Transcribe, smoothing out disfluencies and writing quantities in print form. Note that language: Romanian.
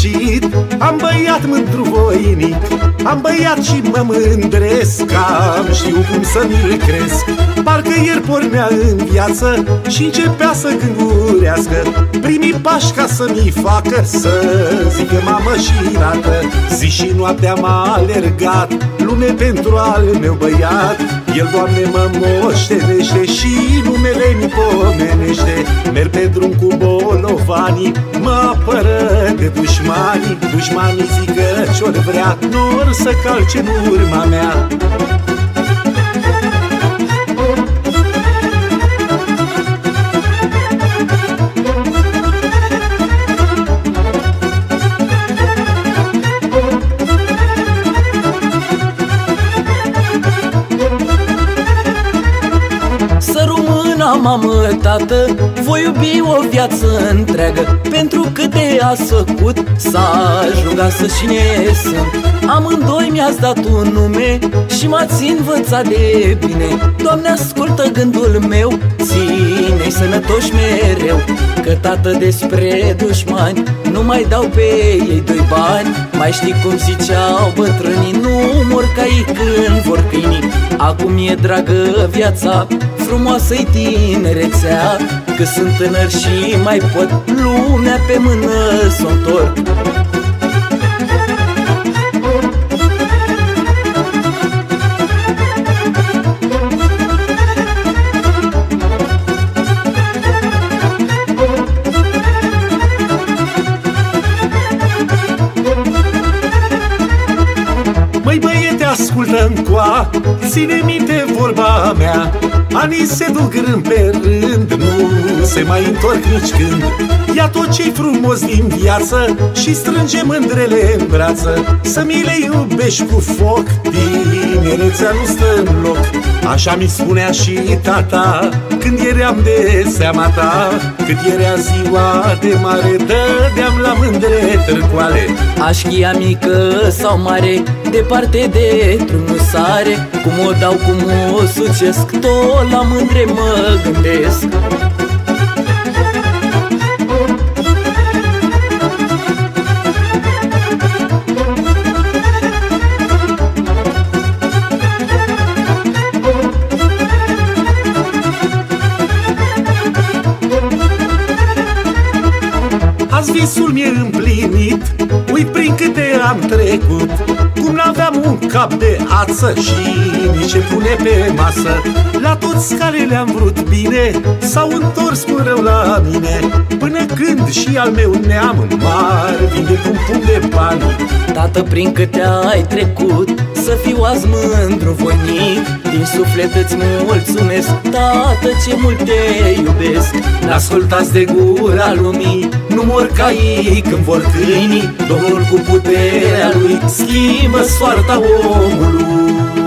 fericit, am băiat mândru voinic, am băiat și mă mândresc, am știu cum să mi-l cresc. Parcă ieri pornea în viață și începea să gângurească primii pași ca să mi facă să zică mamă și tată. Zi și noaptea m-a alergat lume pentru al meu băiat. El, Doamne, mă moștenește și numele-mi pomenește. Merg pe drum cu bolovanii, mă apără de dușmanii. Dușmanii zic că ce-or vrea, n-or să calce în urma mea. Mamă, tată, voi iubi o viață întreagă, pentru câte ați făcut, s-aș ruga să cine sunt. Amândoi mi-ați dat un nume și m-ați învățat de bine. Doamne, ascultă gândul meu, ține-i sănătoși mereu, că, tată, despre dușmani nu mai dau pe ei doi bani. Mai știi cum ziceau bătrânii, nu mor caii când vor câinii. Acum e dragă viața, frumoasă-i tinerețea, că sunt tânăr și mai pot lumea pe mână s-o întorc. Măi băiete, ascultă-ncoa, ține minte vorba mea. Anii se duc rând pe rând, nu se mai întorc nici când. Ia tot ce-i frumos din viață și strânge mândrele în brață, să mi le iubești cu foc, tinerețea nu stă în loc. Așa mi spunea și tata când eram de seama ta. Cât era ziua de mare, dădeam la mândre târcoale. Așchia mică sau mare, departe de drum nu sare. Cum o dau, cum o sucesc, tot la mândre mă gândesc. Azi visul mi-e împlinit, uit prin câte am trecut, cum n-aveam un cap de ață și nici ce pune pe masă. La toți scalele am vrut bine, s-au întors cu rău la mine, până când și al meu neam mare vinde cu un pumn de bani. Tată, prin câte ai trecut, să fiu azi mândru voinic, din suflet îți mulțumesc, tată, ce mult te iubesc. N-ascultați de gura lumii, nu mor caii când vor câinii. Domnul cu puterea lui schimbă soarta omului.